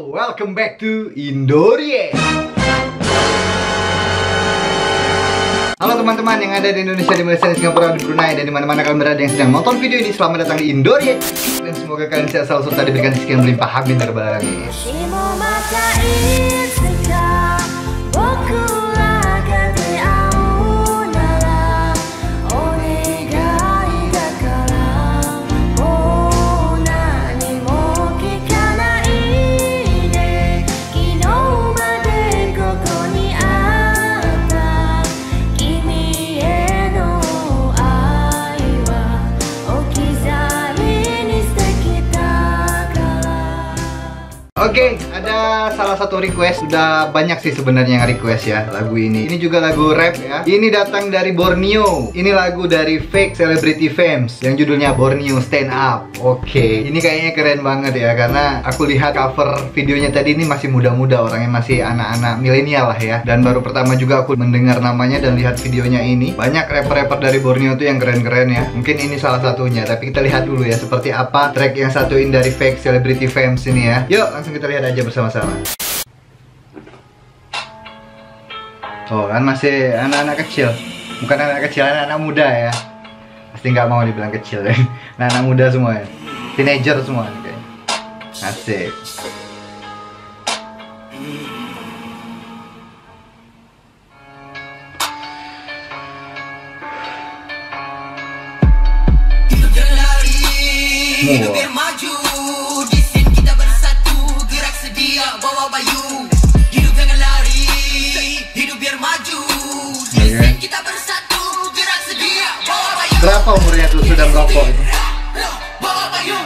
welcome back to Indorie. Halo teman-teman yang ada di Indonesia, di Malaysia, di Singapura, di Brunei, dan dimana-mana kalian berada yang sedang nonton video ini. Selamat datang di Indorie. Dan semoga kalian sehat selalu serta diberikan rezeki yang berlimpah. Amin ya rabbal alamin. Oke, ada salah satu request. Sudah banyak sih sebenarnya yang request ya lagu ini. Ini juga lagu rap ya. Ini datang dari Borneo. Ini lagu dari Fake Celebrity Femmes yang judulnya Borneo Stand Up. Oke, ini kayaknya keren banget ya, karena aku lihat cover videonya tadi ini masih muda-muda, orangnya masih anak-anak milenial lah ya. Dan baru pertama juga aku mendengar namanya dan lihat videonya ini. Banyak rapper-rapper dari Borneo tuh yang keren-keren ya. Mungkin ini salah satunya, tapi kita lihat dulu ya seperti apa track yang satuin dari Fake Celebrity Femmes ini ya. Yuk, langsung kita lihat aja bersama-sama. Oh kan masih anak-anak kecil. Bukan anak kecil, anak-anak muda ya. Pasti nggak mau dibilang kecil ya. Anak-anak muda semua ya. Teenager semua nih kayaknya. Asik. Hidup biar maju, di sini kita bersatu, gerak sedia bawa bayu. Hidup jangan lari, hidup biar maju, di sini kita bersatu, gerak sedia bawa bayu. Berapa umurnya tuh sudah merokok itu? Bawa bayu,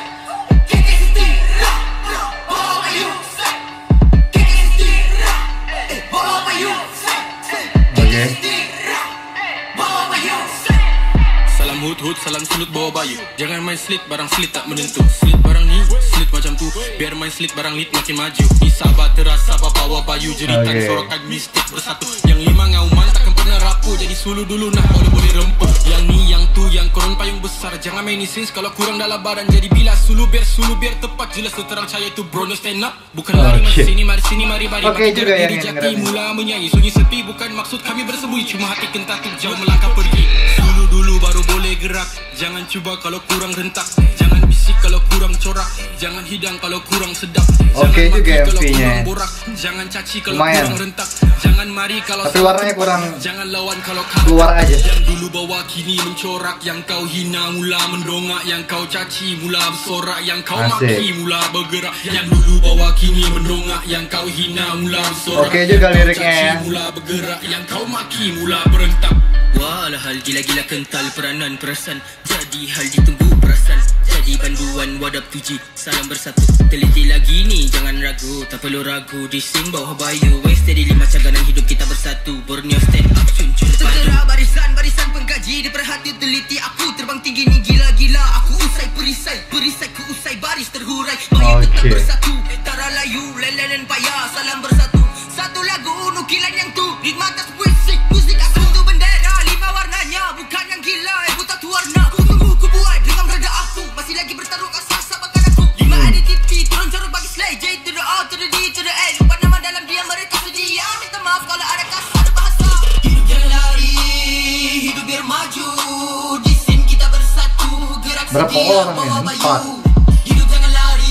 salam hut-hut, salam sulut bawa bayu. Jangan main slit, barang slit tak menentu. Slit barang ni, slit macam tu. Biar main slit barang lit makin maju. Ni sabar terasa bawa bayu. Jeritan sorokan mistik bersatu. Yang lima ngauman takkan pernah rapuh. Jadi sulu dulu nah boleh rempuh. Yang ni, yang tu, yang korang payung besar. Jangan main isis kalau kurang dalam badan. Jadi bila sulu biar tepat. Jelas terang cahaya tu bro, no stand up. Bukan lari mari sini, mari. Oke juga ya yang jati mula menyanyi. Sunyi sepi bukan maksud kami bersembunyi. Cuma hati kentang tu jauh melangkah pergi. Sulu dulu baru boleh gerak. Jangan cuba kalau kurang rentak. Jangan bisik kalau kurang corak. Jangan hidang kalau kurang sedap. Oke juga MV-nya. Jangan caci kalau kurang rentak. Jangan mari kalau tapi warnanya kurang. Jangan lawan kalau keluar aja. Yang dulu bawa kini mencorak. Yang kau hina mula mendongak. Yang kau caci mula bersorak. Yang kau maki mula bergerak. Yang dulu bawa kini mendongak. Yang kau hina mula bersorak. Oke juga liriknya ya. Mula bergerak. Yang kau maki mula berentak. Wah, hal gila-gila kental peranan perasan. Jadi hal ditunggu perasan. Jadi panduan wadap tuji. Salam bersatu. Teliti lagi ni jangan ragu. Tak perlu ragu. Di sing bawah bayu. West steady lima cagangan hidup kita bersatu. Borneo stand up cun-cun padu. Segera barisan pengkaji. Diperhati teliti aku terbang tinggi ni gila-gila. Aku usai perisai ku usai baris terhurai. Mari tetap bersatu. Tara layu lelen payah. Salam bersatu. Satu lagu nukilan yang tu. Ritma atas puisi. Musik aku tu bendera. Lima warnanya bukan yang gila. Buta tu warna. Ku tunggu ku buat dengan berada aku. Masih lagi bertaruh asa bakal aku. Lima identiti turun jorok bagi slay. J to the O to the D to the A. Lupa nama dalam dia mereka sedia. Minta maaf kalau ada kasar bahasa. Hidup jangan lari, hidup biar maju. Di sini kita bersatu, gerak berapa sedia orang bawa ini? bayu. Hidup jangan lari,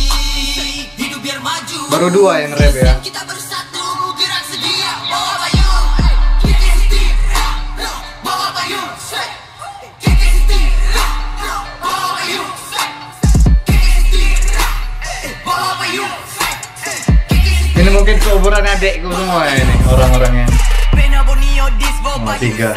hidup biar maju. Baru dua yang rap ya. Kita bersatu, gerak sedia bawa bayu. Ini mungkin seumuran adekku semua ini orang-orangnya. Oh, 3.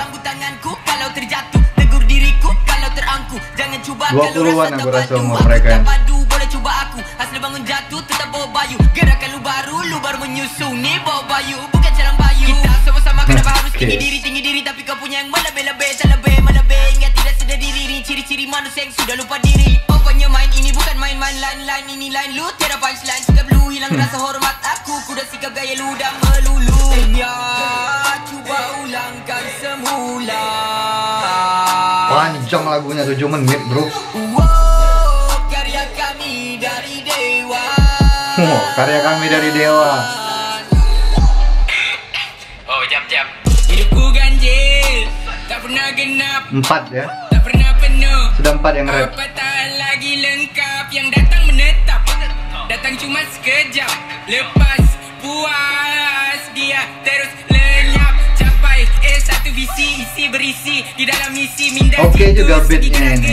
20-an aku rasa umur mereka. Boleh coba aku, hasil bangun jatuh tetap bawa bayu. Gerakan lu baru menyusun nih bawa bayu. Bukan jalan bayu. Kita sama-sama kenapa harus tinggi diri. Tapi kau punya yang melebih-lebih, terlebih. Ingat tidak sedar diri ni ciri-ciri manusia yang sudah lupa diri. Pokoknya main ini bukan main-main line ini line lu tiada punchline. Sikap lu hilang rasa hormat aku. Kuda sikap gaya lu dah melulu. Ya, coba ulangkan semula. Panjang lagunya 7 menit bro. Wow, karya kami dari dewa. Karya kami dari Dewa. Oh, jap. Hidupku ganjil, tak pernah genap, 4 ya. tak pernah penuh. Sudah 4 yang rap. Apatah lagi lengkap, yang datang menetap, datang cuma sekejap, lepas puas dia terus lenyap. Capai S1 visi, isi berisi di dalam misi minda. Oke juga beatnya ini.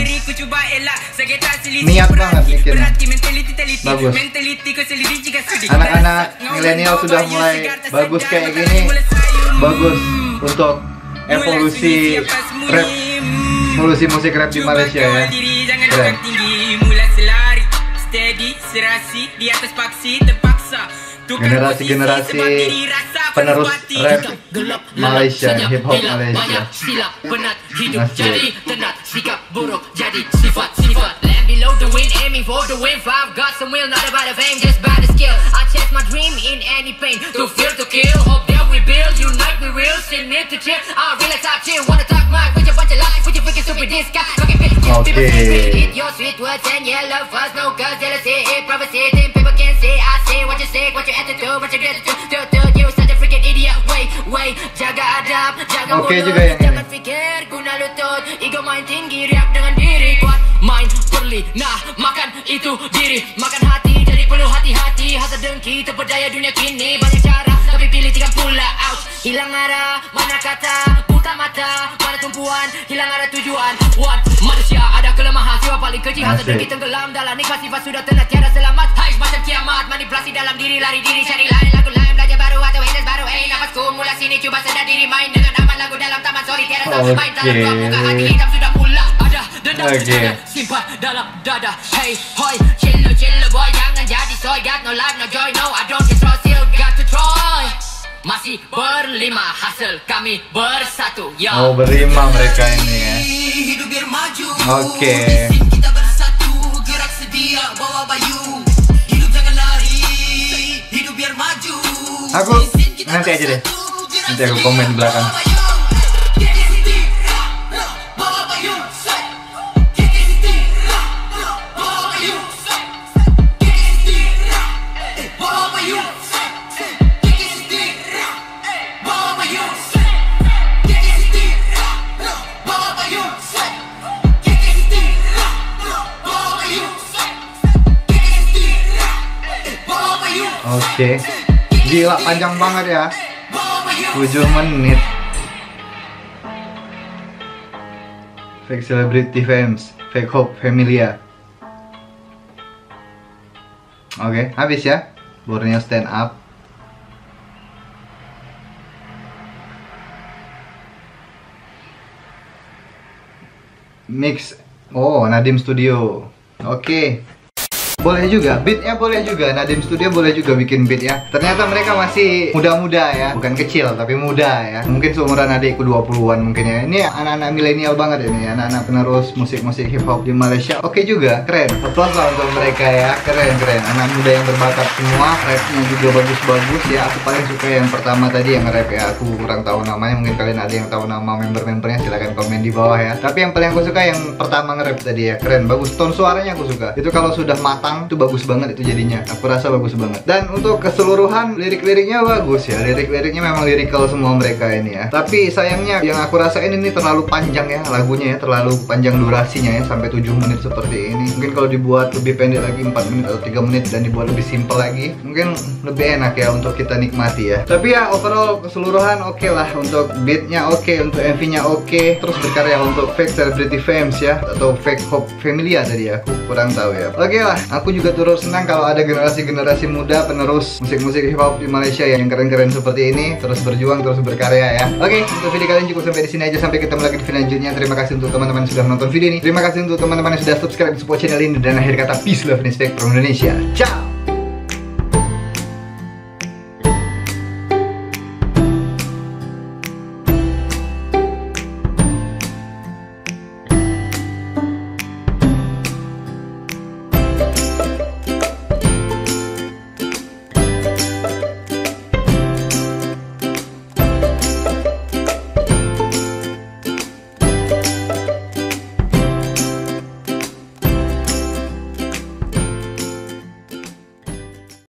Niat banget bikinnya. Bagus. Anak-anak milenial sudah mulai bagus kayak gini. Bagus untuk evolusi rap, evolusi musik rap di Malaysia ya. Keren. Generasi-generasi penerus rap Malaysia, hip hop Malaysia. Masih. Below the wind, aiming for the win. I've got some will, not about the fame, just by the skill. I chase my dream in any pain. To feel, to kill, hope that we build. Unite, we real, sit near to chill. I really talk chill, wanna talk mic with your bunch of lies, with your freaking stupid disc. Hit your sweet words and yellow fuzz, no cause jealousy, prophecy. Then people can say, I say what you say, what you attitude, what you get to. You such a freaking idiot. Wait, jaga adab, jaga mulut. juga yang jangan pikir guna lutut. Ego main tinggi, riak dengan diri kuat. Main perli, nah makan itu diri. Makan hati, jadi perlu hati-hati. Hasad dengki, terpedaya dunia kini. Banyak cara, tapi pilih 3 pula. Ouch, hilang arah, mana kata. Buta mata, mana tumpuan. Hilang arah tujuan. One, manusia ada kelemahan. Siapa paling kecil, hasad dengki tenggelam dalam nikmat. Sifat sudah tenang, tiada selamat. Hai, macam kiamat. Manipulasi dalam diri, lari diri, cari lain. Lagu lain, belajar baru atau haters baru. Nafasku mula sini, coba sedar diri. Main dengan aman, lagu dalam taman. Sorry, tiada sama. Main dalam dua muka, hati hitam sudah mula. Ada dendam, simpan dalam dada. Hey, hoi, chill boy, jangan jadi soy. Got no life, no joy, no, I don't destroy. Still got to try. Masih berlima, hasil kami bersatu. Oh, berlima mereka ini ya. Hidup biar maju. Oke. Kita bersatu, gerak sedia, bawa bayu. Hidup jangan lari, hidup biar maju. Aku nanti aja deh. Nanti aku komen di belakang. Oke. Gila panjang banget ya. 7 menit. Fake Celebrity Fans, Fake Hope Familia. Oke, habis ya. Borneo Stand Up. Mix. Oh, Nadim Studio. Oke. Boleh juga, beatnya boleh juga, Nadim Studio boleh juga bikin beat ya. Ternyata mereka masih muda-muda ya. Bukan kecil, tapi muda ya. Mungkin seumuran adikku 20-an mungkin ya. Ini anak-anak milenial banget ini, anak-anak penerus musik-musik hip hop di Malaysia. Oke juga, keren. Applause lah untuk mereka ya, keren. Anak muda yang berbakat semua, rapnya juga bagus-bagus ya. Aku paling suka yang pertama tadi yang rap ya. Aku kurang tahu namanya, mungkin kalian ada yang tahu nama member-membernya, silahkan komen di bawah ya. Tapi yang paling aku suka yang pertama nge-rap tadi ya, keren, bagus. Tone suaranya aku suka. Itu kalau sudah matang itu bagus banget itu jadinya. Aku rasa bagus banget. Dan untuk keseluruhan lirik-liriknya bagus ya. Lirik-liriknya memang lirikal semua mereka ini ya. Tapi sayangnya yang aku rasain ini terlalu panjang ya lagunya ya, terlalu panjang durasinya ya, sampai 7 menit seperti ini. Mungkin kalau dibuat lebih pendek lagi 4 menit atau 3 menit dan dibuat lebih simple lagi, mungkin lebih enak ya untuk kita nikmati ya. Tapi ya overall keseluruhan oke lah. Untuk beatnya oke, untuk MV-nya oke. Terus berkarya untuk Fake Celebrity Fans ya, atau Fake Hope Familia tadi ya. Aku kurang tahu ya. Oke lah, aku juga turut senang kalau ada generasi-generasi muda penerus musik-musik hip hop di Malaysia yang keren-keren seperti ini, terus berjuang, terus berkarya ya. Oke, untuk video kali ini cukup sampai di sini aja. Sampai ketemu lagi di video selanjutnya. Terima kasih untuk teman-teman yang sudah menonton video ini. Terima kasih untuk teman-teman yang sudah subscribe di support channel ini. Dan akhir kata, peace, love, and respect from Indonesia. Ciao.